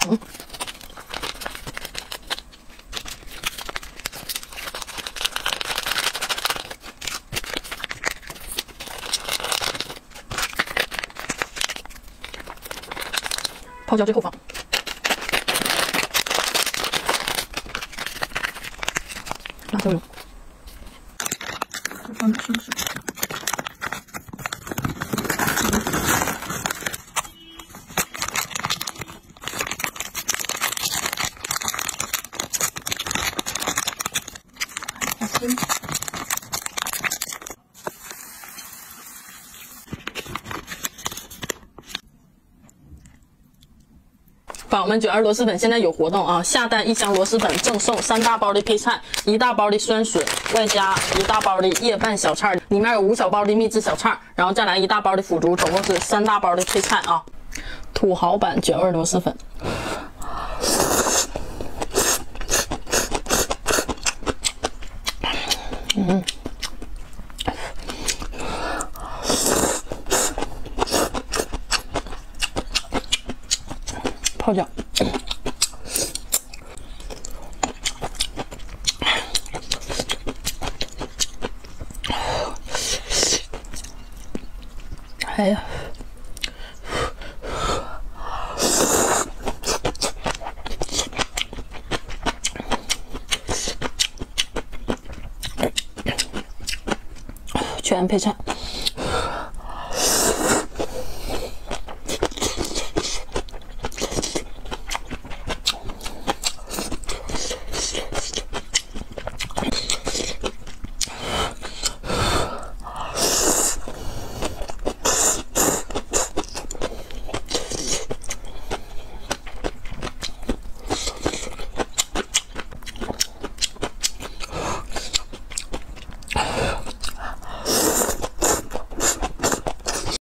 泡椒最后放。辣椒油。放点生水。宝们，92螺蛳粉现在有活动啊！下单1箱螺蛳粉赠送3大包的配菜，1大包的酸笋，外加1大包的叶瓣小菜，里面有5小包的秘制小菜，然后再来1大包的腐竹，总共是3大包的配菜啊！土豪版卷味螺蛳粉。泡椒，哎呀，全配菜。